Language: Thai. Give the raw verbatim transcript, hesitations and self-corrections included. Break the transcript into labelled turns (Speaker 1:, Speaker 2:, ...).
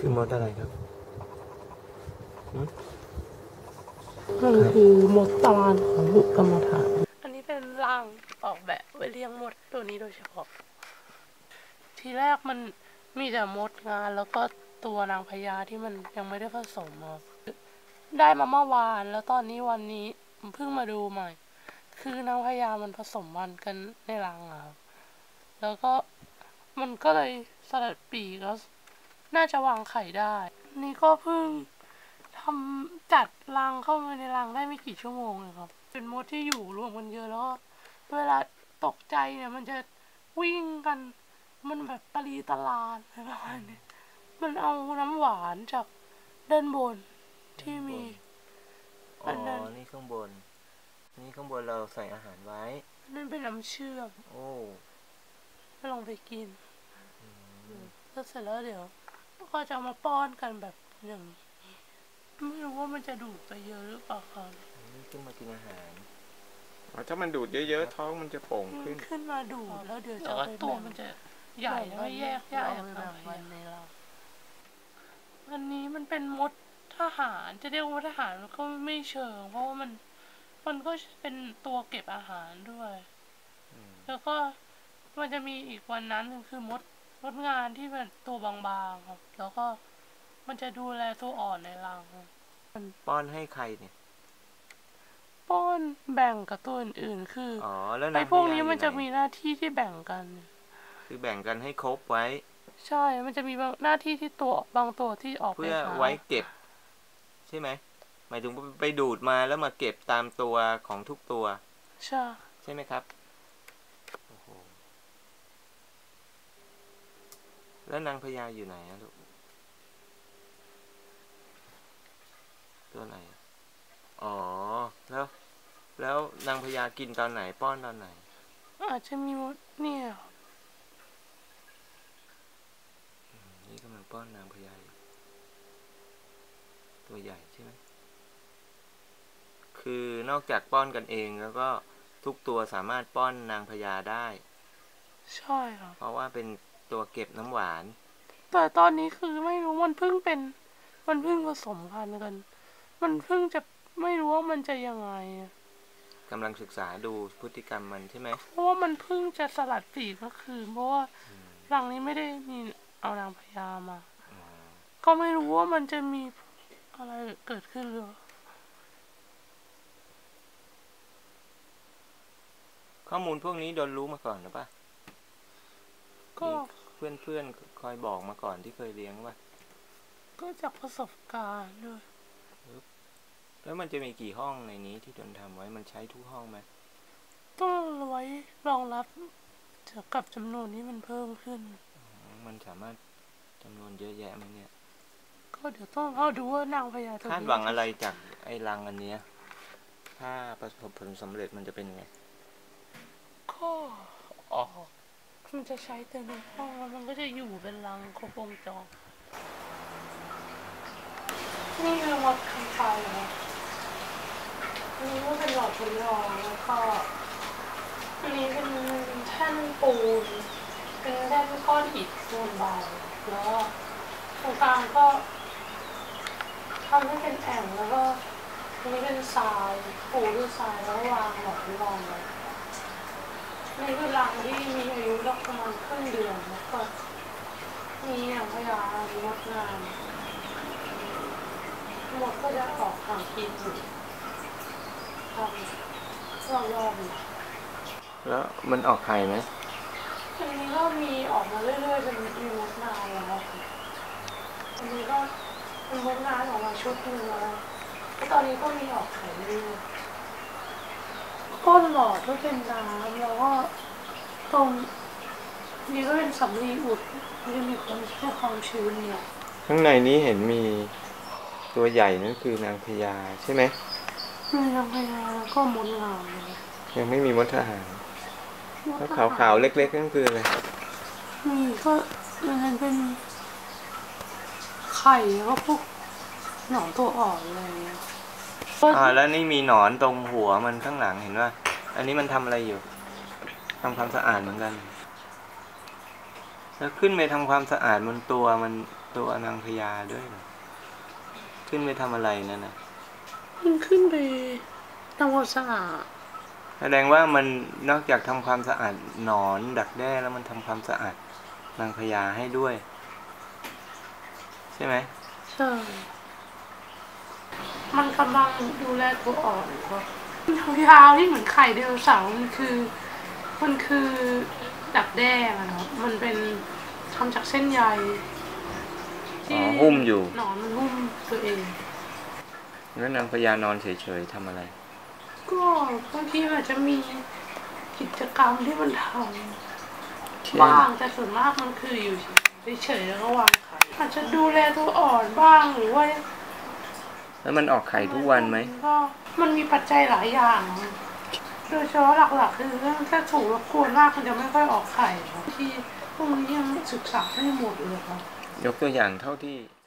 Speaker 1: คือมดอะไรครับ
Speaker 2: มันคือมดตะวันของบุกรรมฐานอันนี้เป็นร่างออกแบบไว้เลี้ยงมดตัวนี้โดยเฉพาะทีแรกมันมีแต่มดงานแล้วก็ตัวนางพญาที่มันยังไม่ได้ผสมมาได้มาเมื่อวานแล้วตอนนี้วันนี้เพิ่งมาดูใหม่คือนางพญามันผสมพันธุ์กันในรังครับแล้วก็มันก็เลยสลัดปีกแล้วน่าจะวางไข่ได้นี่ก็เพิ่งทำจัดรังเข้ามาในรังได้ไม่กี่ชั่วโมงเลยครับเป็นมดที่อยู่รวมกันเยอะแล้วเวลาตกใจเนี่ยมันจะวิ่งกันมันแบบตะลีตะลานอะไรประมาณนี้มันเอาน้ำหวานจากด้านบนที่มี
Speaker 1: อ๋อนี่ข้างบนนี่ข้างบนเราใส่อาหารไว้
Speaker 2: นั่นเป็นน้ำเชื่อม
Speaker 1: โอ้
Speaker 2: ก็ลองไปกินแล้วเสร็จแล้วเดี๋ยวก็จะมาป้อนกันแบบอย่างไม่รู้ว่ามันจะดูดไปเยอะหรือเปล่าครับ
Speaker 1: นี่ขึ้นมากินอาหาร
Speaker 3: ถ้ามันดูดเยอะๆท้องมันจะโป่งขึ้น
Speaker 2: ขึ้นมาดูดแล้วเดี๋ยวจะไปตัวมันจะใหญ่แล้วแยกแยกแบบวันในเราอันนี้มันเป็นมดทหารจะเรียกว่าทหารก็ไม่เชิงเพราะว่ามันมันก็เป็นตัวเก็บอาหารด้วยแล้วก็มันจะมีอีกวันนั้นหนึ่งคือมดมดงานที่เป็นตัวบางๆครับแล้วก็มันจะดูแลตัวอ่อนในรัง
Speaker 1: ป้อนให้ใครเนี่ย
Speaker 2: ป้อนแบ่งกับตัวอื่นๆคือ
Speaker 1: อ๋อแล้ว
Speaker 2: ไอ้พวกนี้มันจะมีหน้าที่ที่แบ่งกัน
Speaker 1: คือแบ่งกันให้ครบไว้
Speaker 2: ใช่มันจะมีหน้าที่ที่ตัวบางตัวที่ออกไป
Speaker 1: เพื่อไว้เก็บใช่ไหมหมายถึงไปดูดมาแล้วมาเก็บตามตัวของทุกตัว
Speaker 2: ใช่
Speaker 1: ใช่ไหมครับแล้วนางพญาอยู่ไหนอะลูกตัวไหนอ๋อแล้วแล้วนางพญากินตอนไหนป้อนตอนไหน
Speaker 2: อาจจะมีมดเนี่ย
Speaker 1: นี่กำลังป้อนนางพญาตัวใหญ่ใช่ไหมคือนอกจากป้อนกันเองแล้วก็ทุกตัวสามารถป้อนนางพญาได้
Speaker 2: ใช่ครับ
Speaker 1: เพราะว่าเป็นตัวเก็บน้ำหวาน
Speaker 2: แต่ตอนนี้คือไม่รู้มันเพิ่งเป็นมันเพิ่งผสมพันธุ์กันมันเพิ่งจะไม่รู้ว่ามันจะยังไง
Speaker 1: กำลังศึกษาดูพฤติกรรมมันใช่ไหม
Speaker 2: เพราะว่ามันเพิ่งจะสลัดปีกก็คือเพราะว่ารังนี้ไม่ได้มีเอานางพญามาก็ไม่รู้ว่ามันจะมีอะไรเกิดขึ้นหรือ
Speaker 1: ข้อมูลพวกนี้โดนรู้มาก่อนหรือปะ
Speaker 2: ก็
Speaker 1: เพื่อนเพื่อนคอยบอกมาก่อนที่เคยเลี้ยงป่ะ
Speaker 2: ก็จากประสบการณ์ด้วย
Speaker 1: แล้วมันจะมีกี่ห้องในนี้ที่โดนทำไว้มันใช้ทุกห้องไหม
Speaker 2: ต้องไว้รองรับกับจำนวนนี้มันเพิ่มขึ้น
Speaker 1: มันสามารถจำนวนเยอะแยะไหมเนี่ย
Speaker 2: ก็เดี๋ยวต้องเอาดูว่านางพญา
Speaker 1: คาดหวังอะไรจากไอ้รังอันนี้ถ้าประสบผลสำเร็จมันจะเป็นไง
Speaker 2: ก็อ๋อมันจะใช้แต่ในห้องแล้วมันก็จะอยู่เป็นรังครบวงจรนี่คือมดคำไฟนะอันนี้ก็เป็นหลอดทดลองแล้วก็อันนี้เป็นแท่นปูนเป็นแท่นก้อนอิฐส่วนเบาแล้วก็ตรงกลางก็ทำให้เป็นแอ่งแล้วก็อันนี้เป็นทรายปูด้วยทรายแล้ววางหลอดทดลองไว้นี่คือรังที่มีอายุประมาณครึ่งเดือนแล้วก็มีอย่างพยามีมดงานมดก็จะออกหากินอยู่ทำรอบๆ
Speaker 1: แล้วมันออกไข่ไหม
Speaker 2: อันนี้ก็มีออกมาเรื่อยๆเป็นมีมดงานแล้วอันนี้ก็เป็นมดงานออกมาชุดนึงแล้วตอนนี้ก็มีออกไข่เรื่อยก้นหลอดก็เป็นน้ำแล้วก็ตรงนี้ก็เป็นสำลีอุดมันจะมีความให้ความชื้นเนี่ย
Speaker 1: ข้างในนี้เห็นมีตัวใหญ่นั่นคือนางพญาใช่ไหม
Speaker 2: มีนางพญาแล้วก็มดงาม
Speaker 1: ยังไม่มีมดทหารแล้วขาวๆเล็กๆนั่นคืออะไร
Speaker 2: มีก็มันเป็นไข่แล้วก็พวกหนอนตัวอ่อนอะไรเงี้ย
Speaker 1: อ่าแล้วนี่มีหนอนตรงหัวมันข้างหลังเห็นว่าอันนี้มันทำอะไรอยู่ทำความสะอาดเหมือนกันแล้วขึ้นไปทำความสะอาดบนตัวมันตัวนางพญาด้วยเหรอขึ้นไปทำอะไรนั่นน่ะ
Speaker 2: มันขึ้นไปทำความสะอาด
Speaker 1: แสดงว่ามันนอกจากทำความสะอาดหนอนดักแด้แล้วมันทำความสะอาดนางพญาให้ด้วย ใช่ไหม
Speaker 2: ใช่มันกำลังดูแลตัวอ่อนครับยาวๆที่เหมือนไข่ไดโนเสาร์มันคือมันคือดักแด้อะเนาะมันเป็นทำจากเส้นใย
Speaker 1: อ๋อหุ้มอยู่
Speaker 2: หนอนมันหุ้มตัวเอง
Speaker 1: แล้วนางพญานอนเฉยๆทำอะไร
Speaker 2: ก็บางทีอาจจะมีกิจกรรมที่มันท
Speaker 1: เช่น
Speaker 2: ำบ้างแต่ส่วนมากมันคืออยู่เฉยๆแล้วก็วางไข่อาจจะดูแลตัวอ่อนบ้างหรือว่า
Speaker 1: แล้วมันออกไข่ทุกวันไหม
Speaker 2: ก็มันมีปัจจัยหลายอย่าง โดยเฉพาะหลักๆคือเรื่องถ้าถูกรบกวนมากมันจะไม่ค่อยออกไข่ครับที่พวกนี้ยังศึกษาไม่หมดเลยครับ
Speaker 1: ยกตัวอย่างเท่าที่